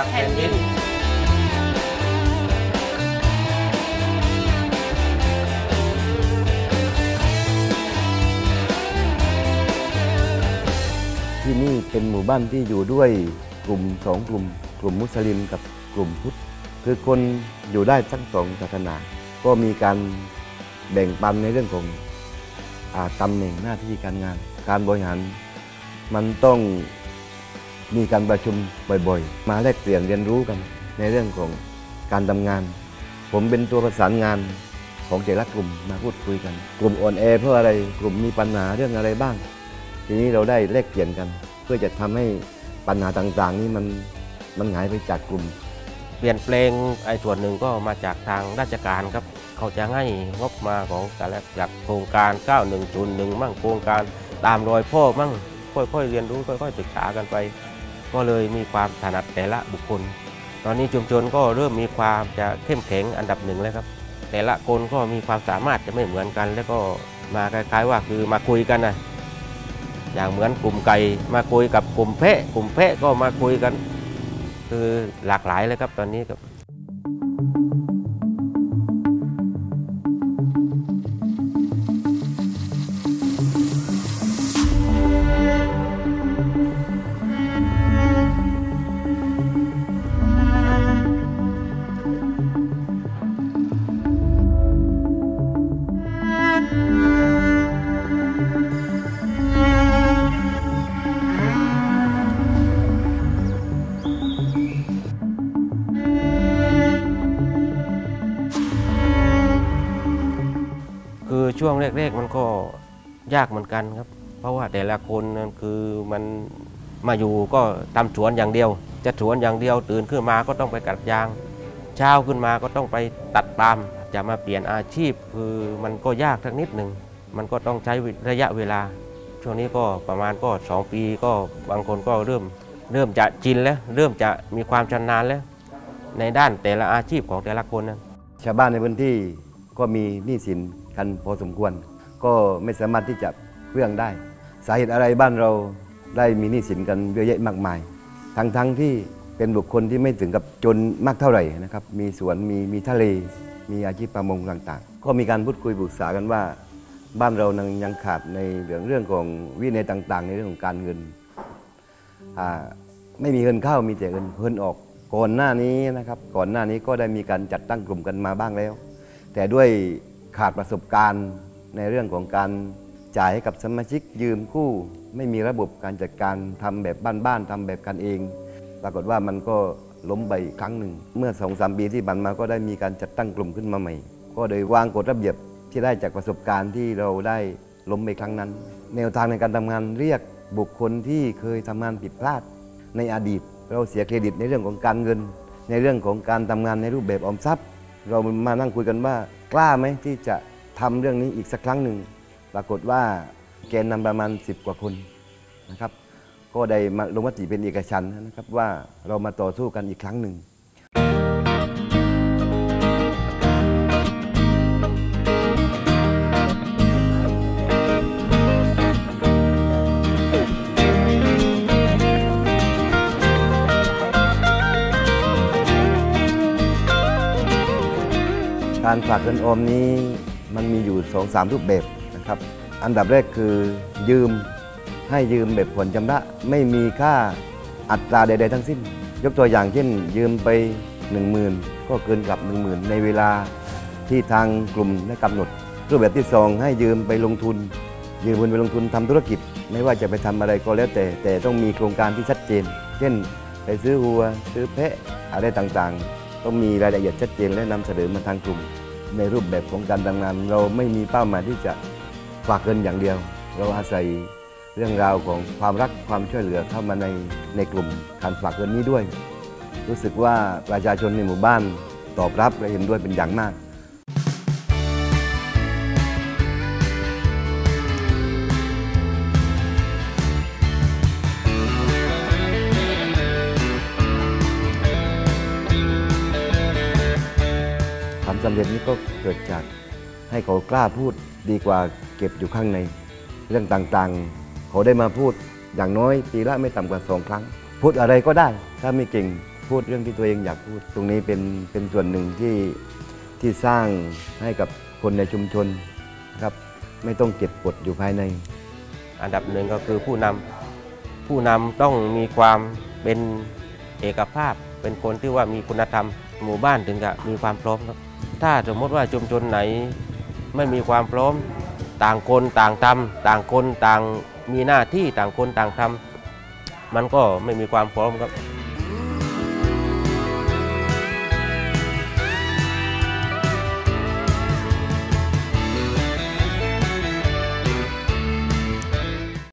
จากแผ่นดินที่นี่เป็นหมู่บ้านที่อยู่ด้วยกลุ่มสองกลุ่มมุสลิมกับกลุ่มพุทธคือคนอยู่ได้ทั้งสองศาสนาก็มีการแบ่งปันในเรื่องของตำแหน่งหน้าที่การงานการบริหารมันต้องมีการประชุมบ่อยๆมาแลกเปลี่ยนเรียนรู้กันในเรื่องของการทำงานผมเป็นตัวประสานงานของแต่ละกลุ่มมาพูดคุยกันกลุ่มอ่อนแอเพราะอะไรกลุ่มมีปัญหาเรื่องอะไรบ้างทีนี้เราได้แลกเปลี่ยนกันเพื่อจะทำให้ปัญหาต่างๆนี้มันหายไปจากกลุ่มเปลี่ยนแปลงส่วนหนึ่งก็มาจากทางราชการครับเขาจะให้งบมาของแต่ละจากโครงการ9101มั่งโครงการตามรอยพ่อมั่งค่อยๆเรียนรู้ค่อยๆศึกษากันไปก็เลยมีความถนัดแต่ละบุคคลตอนนี้ชุมชนก็เริ่มมีความจะเข้มแข็งอันดับหนึ่งแล้วครับแต่ละคนก็มีความสามารถจะไม่เหมือนกันแล้วก็มาคล้ายๆว่าคือมาคุยกันนะอย่างเหมือนกลุ่มไก่มาคุยกับกลุ่มแพะก็มาคุยกันคือหลากหลายเลยครับตอนนี้ครับคือช่วงแรกๆมันก็ยากเหมือนกันครับเพราะว่าแต่ละคนคือมันมาอยู่ก็ทำสวนอย่างเดียวจะสวนอย่างเดียวตื่นขึ้นมาก็ต้องไปกรีดยางเช้าขึ้นมาก็ต้องไปตัดปาล์มจะมาเปลี่ยนอาชีพคือมันก็ยากสักนิดหนึ่งมันก็ต้องใช้ระยะเวลาช่วงนี้ก็ประมาณก็2 ปีก็บางคนก็เริ่มจะชินแล้วเริ่มจะมีความชำนาญแล้วในด้านแต่ละอาชีพของแต่ละคนนะชาวบ้านในพื้นที่ก็มีหนี้สินกันพอสมควรก็ไม่สามารถที่จะเรื่องได้สาเหตุอะไรบ้านเราได้มีหนี้สินกันเยอะแยะมากมายทั้งที่เป็นบุคคลที่ไม่ถึงกับจนมากเท่าไหร่นะครับมีสวนมีทะเลมีอาชีพประมงต่างๆก็มีการพูดคุยปรึกษากันว่าบ้านเรายังขาดในเรื่องของวินัยต่างๆในเรื่องของการเงินไม่มีเงินเข้ามีแต่เงินออกก่อนหน้านี้นะครับก่อนหน้านี้ก็ได้มีการจัดตั้งกลุ่มกันมาบ้างแล้วแต่ด้วยขาดประสบการณ์ในเรื่องของการจ่ายให้กับสมาชิกยืมกู้ไม่มีระบบการจัดการทำแบบบ้านๆทำแบบกันเองปรากฏว่ามันก็ล้มไปอีกครั้งหนึ่งเมื่อ 2-3 ปีที่ผ่านมาก็ได้มีการจัดตั้งกลุ่มขึ้นมาใหม่ก็โดยวางกฎระเบียบที่ได้จากประสบการณ์ที่เราได้ล้มไปครั้งนั้นแนวทางในการทำงานเรียกบุคคลที่เคยทำงานผิดพลาดในอดีตเราเสียเครดิตในเรื่องของการเงินในเรื่องของการทำงานในรูปแบบออมทรัพย์เรามานั่งคุยกันว่ากล้าไหมที่จะทำเรื่องนี้อีกสักครั้งหนึ่งปรากฏว่าแกนนำประมาณ10 กว่าคนนะครับก็ได้มาลงมติเป็นเอกฉันท์นะครับว่าเรามาต่อสู้กันอีกครั้งหนึ่งการฝากเงินออมนี้มันมีอยู่ 2-3 รูปแบบนะครับอันดับแรกคือให้ยืมแบบผ่อนชำระไม่มีค่าอัตราใดๆทั้งสิ้นยกตัวอย่างเช่นยืมไป 10,000 ก็เกินกับ 10,000 ในเวลาที่ทางกลุ่มได้กำหนดรูปแบบที่ 2ให้ยืมไปลงทุนทำธุรกิจไม่ว่าจะไปทำอะไรก็แล้วแต่ต้องมีโครงการที่ชัดเจนเช่นไปซื้อวัวซื้อแพะอะไรต่างๆต้องมีรายละเอียดชัดเจนและนำเสนอมาทางกลุ่มในรูปแบบของการทำงานเราไม่มีเป้าหมายที่จะฝากเงินอย่างเดียวเราอาศัยเรื่องราวของความรักความช่วยเหลือเข้ามาในกลุ่มการฝากเงินนี้ด้วยรู้สึกว่าประชาชนในหมู่บ้านตอบรับและเห็นด้วยเป็นอย่างมากความสำเร็จนี้ก็เกิดจากให้เขากล้าพูดดีกว่าเก็บอยู่ข้างในเรื่องต่างๆเขาได้มาพูดอย่างน้อยปีละไม่ต่ำกว่า2 ครั้งพูดอะไรก็ได้ถ้าไม่เก่งพูพูดเรื่องที่ตัวเองอยากพูด ตรงนี้เป็นส่วนหนึ่งที่สร้างให้กับคนในชุมชนนะครับไม่ต้องเก็บกดอยู่ภายในอันดับหนึ่งก็คือผู้นำต้องมีความเป็นเอกภาพ เป็นคนที่ว่ามีคุณธรรมหมู่บ้านถึงจะมีความพร้อมครับถ้าสมมติว่าชุมชนไหนไม่มีความพร้อมต่างคนต่างทำต่างคนต่างมีหน้าที่ต่างคนต่างทำมันก็ไม่มีความพร้อมครับ